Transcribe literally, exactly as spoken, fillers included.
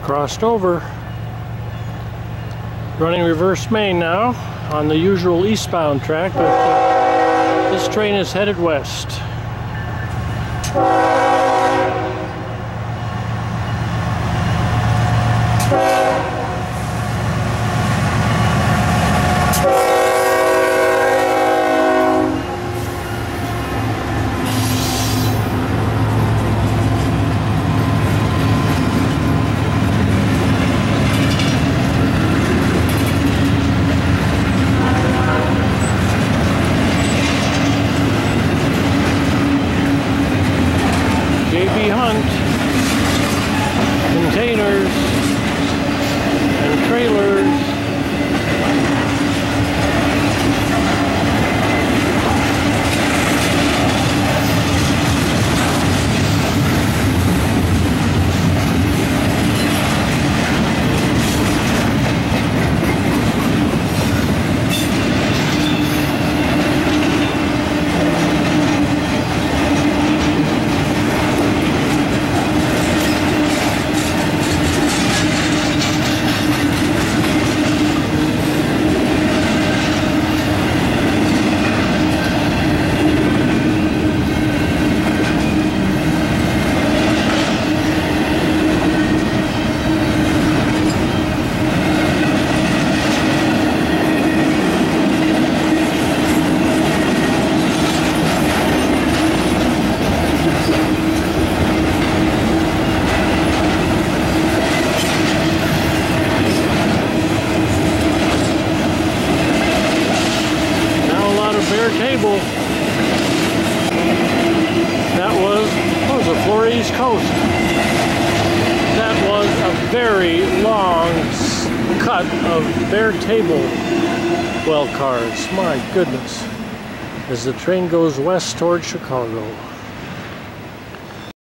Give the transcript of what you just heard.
crossed over. Running reverse main now on the usual eastbound track, but uh, this train is headed west. Containers and trailers. Table. That was, what was it, Florida East Coast. That was a very long cut of bare table well cars. My goodness. As the train goes west towards Chicago.